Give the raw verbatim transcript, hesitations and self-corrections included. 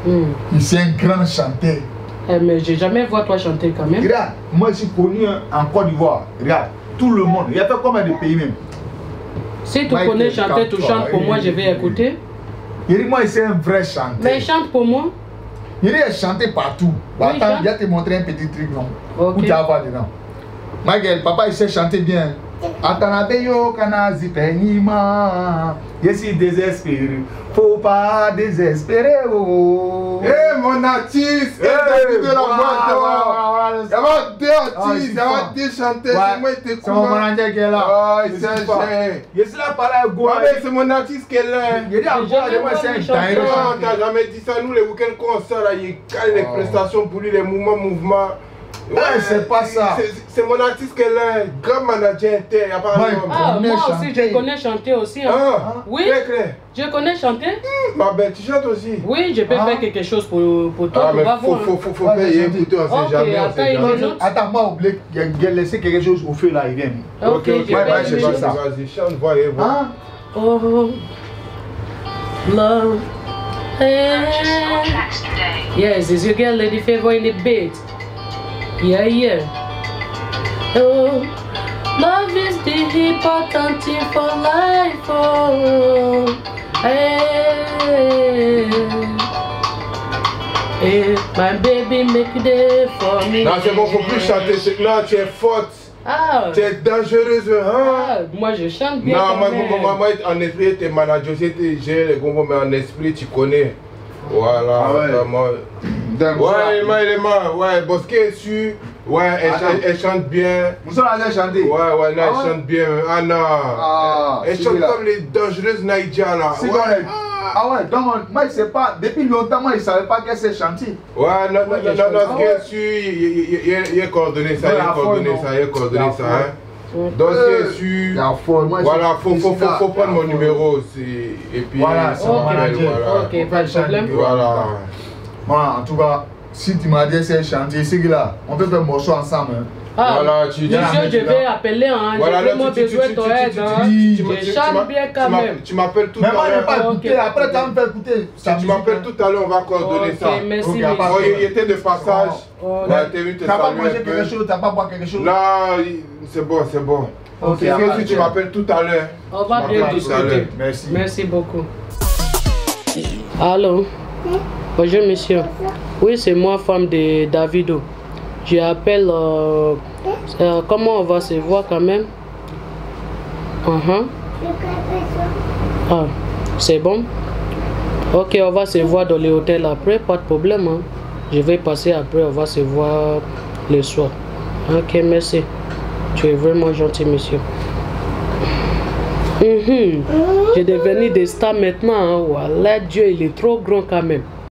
Mm. C'est un grand chanteur. Eh, mais j'ai jamais vu toi chanter quand même. Regarde, moi je suis connu en Côte d'Ivoire. Regarde, tout le monde. Il y a fait combien de pays même? Si tu Michael connais chanter, tu chantes pour moi, je vais écouter. Il dit, moi, c'est un vrai chanteur. Mais chante pour moi. Il est chanté partout. Bah, Oui, attends, chante. il va te montrer un petit truc, non? Ok. Où tu vas voir dedans. Michael, papa, il sait chanter bien. Atanabeyo kana zipenima. Je suis désespéré. Faut pas désespérer. Oh. Eh, mon artiste! Eh, Hey, de la voix d'or! Il y a deux artistes, il y a deux chanteurs, c'est moi qui C'est mon manager qui est là. Oh, Je c'est un sais pas. chien. Je suis là par là, go. Ouais, mais c'est mon artiste qui est là. Il dit encore, moi, c'est un tailleur Non, chanteur. t'as jamais dit ça. Nous, les week-ends qu'on sort, là, il cale les Oh. prestations pour lui, les mouvements, mouvements. Ouais, c'est pas ça. c'est- C'est mon artiste qui est là, grand manager inter, il n'y a pas Ouais. un homme. Ah, connais moi aussi, chanter. je connais chanter aussi. Hein. Ah, Oui. très clair. Je connais chanter. Ma belle, tu chantes aussi? Oui, je peux Ah. faire quelque chose pour, pour toi. Ah, tu mais vas faut, voir. faut, faut, faut Ouais, payer, chanter. écoutez, on Ok, sait jamais, on attends, sait il jamais. me note. Attends, moi, oublié, il a laissé quelque chose au feu là, il vient. Ok, Ok, je ok, vais ouais, le c'est mettre. pas ça. Vas-y, chante, voyez, voyez. Hein? Oh, love. Hey. Yes, is your girl Lady Favor in the beat? Yeah, yeah. Oh, love is the important thing for life. Oh, hey. Hey, my baby make it there for me. Non, c'est bon, faut plus chanter. c'est- Non, tu es forte. Ah, Tu es dangereuse, hein? ah, moi je chante bien. Non, quand moi, même. moi, moi, moi, en esprit, tu es manager, tu sais, gérer les gombos, mais en esprit, tu connais. Voilà, Ah ouais. vraiment. Donc, Ouais, il m'a, il m'a, ouais, Bosquet est sûr. Ouais, elle, Attends. elle, elle chante bien. Nous sommes allés chanter. Ouais, ouais, non, Ah elle ouais? chante bien. Ah non. Ah, elle c'est chante là. comme les dangereuses Naïdja là. C'est Ouais. correct. Ah ouais, donc moi je sais pas, depuis longtemps moi je savais pas qu'elle sait chanter. Ouais, non, non, Ouais, non, je non, non, chante. ce qui est sûr, il- il- il- il est coordonné ça, Ouais, il la est coordonné folle, ça, non. il est coordonné La ça, folle. hein. Donc ce qui est sûr, La folle, moi je voilà, faut, je faut, suis faut, là. faut prendre mon La folle. numéro aussi. Et puis, Voilà, c'est mon voilà, manager. voilà. Ok, pas de problème. Voilà. Moi en tout cas, si tu m'as dit que c'est chanter, c'est que là, on peut faire un morceau ensemble. Hein. Ah, Voilà, tu dis. monsieur, je vais appeler, hein. Voilà, J'ai là, vraiment tu- tu- besoin tu- de ton tu- tu- aide, tu- hein. tu- tu- Je tu- chante tu- bien tu quand m'appelles- même. Tu m'appelles tout Mais à moi je n'ai l'heure. pas Ok, écouté, après tu vas me faire écouter. sa Tu musique, m'appelles hein. tout à l'heure, on va coordonner Ok, ça. merci, Ok, monsieur. pas de Oh, il problème. était de passage. Oh, Ouais, t'es venu te T'as pas saluer mangé un peu. quelque chose, t'as pas boire quelque chose. Non, il- c'est bon, c'est bon. Ok, C'est à que part si tu de- m'appelles tout à l'heure. On va Tu bien m'appelles tout à l'heure. discuter. Merci. Merci beaucoup. Allô? Bonjour, monsieur. Oui, c'est moi, femme de Davido. Je appelle. euh, euh, comment on va se voir quand même? Uh-huh. Ah, c'est bon? Ok, on va se voir dans l'hôtel après, pas de problème. Hein. Je vais passer après, on va se voir le soir. Ok, merci. Tu es vraiment gentil, monsieur. Mhm. J'ai devenu des stars maintenant. Hein. Voilà, Dieu, il est trop grand quand même.